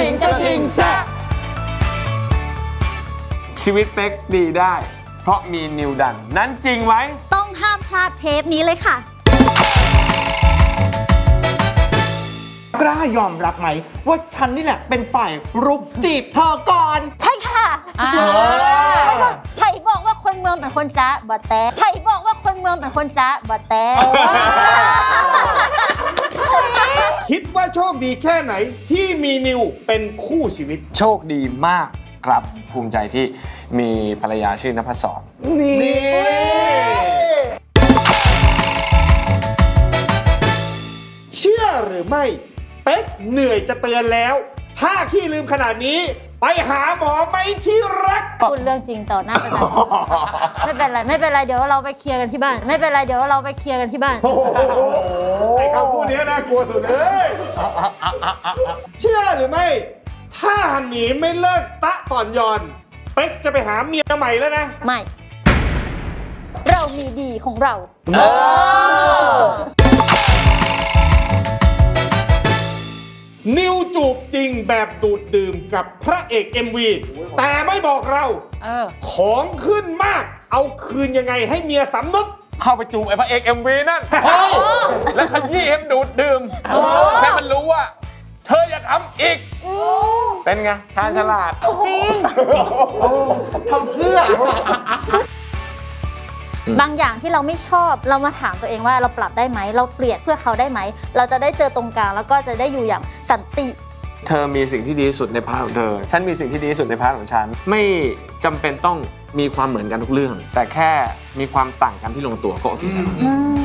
งกระทิงแซะชีวิตเป๊กดีได้เพราะมีนิวดันนั้นจริงไหมต้องห้ามพลาดเทปนี้เลยค่ะกล้ายอมรับไหมว่าฉันนี่แหละเป็นฝ่ายรุกจีบเธอก่อนใช่ค่ะไม่ก็ไผ่บอกว่าคนเมืองเป็นคนจ้าบะแต้ไผ่บอกว่าคนเมืองเป็นคนจ้าบะแต้คิดว่าโชคดีแค่ไหนที่มีนิวเป็นคู่ชีวิตโชคดีมากครับภูมิใจที่มีภรรยาชื่อนภัสสรนี่เชื่อหรือไม่เป๊กเหนื่อยจะเตือนแล้วถ้าขี้ลืมขนาดนี้ไปหาหมอไหมที่รักพูดเรื่องจริงต่อหน้าประชาชนไม่เป็นไรเดี๋ยวเราไปเคลียร์กันที่บ้านไม่เป็นไรเดี๋ยวเราไปเคลียร์กันที่บ้านไอ้คำพูดนี้น่ากลัวสุดเลยเชื่อหรือไม่ถ้าฮันนี่ไม่เลิกตะต่อนยอนเป๊กจะไปหาเมียใหม่แล้วนะไม่เรามีดีของเรานิวจูบจริงแบบดูดดื่มกับพระเอก MV แต่ไม่บอกเราของขึ้นมากเอาคืนยังไงให้เมียสำนึกเข้าไปจูบไอ้พระเอก MV นั่นแล้วขยี้ให้มันดูดดื่มให้มันรู้ว่าเธออย่าทำอีกเป็นไงชาญฉลาดจริงทำเพื่อบางอย่างที่เราไม่ชอบเรามาถามตัวเองว่าเราปรับได้ไหมเราเปลี่ยนเพื่อเขาได้ไหมเราจะได้เจอตรงกลางแล้วก็จะได้อยู่อย่างสันติเธอมีสิ่งที่ดีที่สุดในพาร์ทของเธอฉันมีสิ่งที่ดีที่สุดในพาร์ทของฉันไม่จำเป็นต้องมีความเหมือนกันทุกเรื่องแต่แค่มีความต่างกันที่ลงตัวก็โอเคแล้ว